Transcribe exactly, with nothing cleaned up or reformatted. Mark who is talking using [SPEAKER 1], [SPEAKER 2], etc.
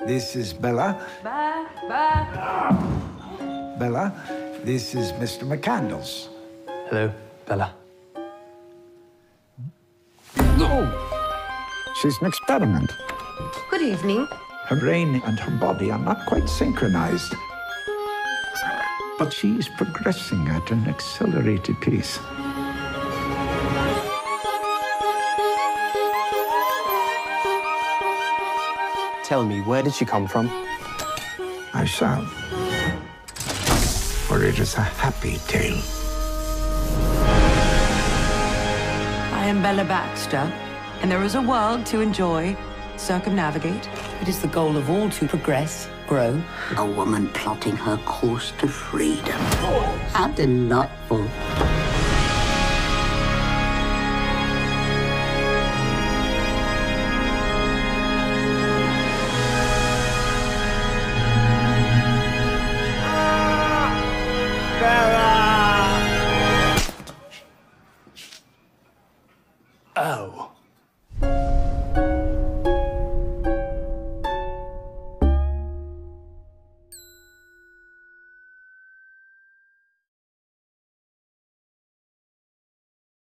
[SPEAKER 1] this is Bella.
[SPEAKER 2] Ba, ba.
[SPEAKER 1] Bella, this is Mister McCandles.
[SPEAKER 3] Hello, Bella.
[SPEAKER 1] Oh, she's an experiment.
[SPEAKER 2] Good evening.
[SPEAKER 1] Her brain and her body are not quite synchronized. But she's progressing at an accelerated pace.
[SPEAKER 3] Tell me, where did she come from?
[SPEAKER 1] I shall. For it is a happy tale.
[SPEAKER 2] I am Bella Baxter, and there is a world to enjoy, circumnavigate. It is the goal of all to progress, grow.
[SPEAKER 4] A woman plotting her course to freedom. How delightful.
[SPEAKER 3] Oh.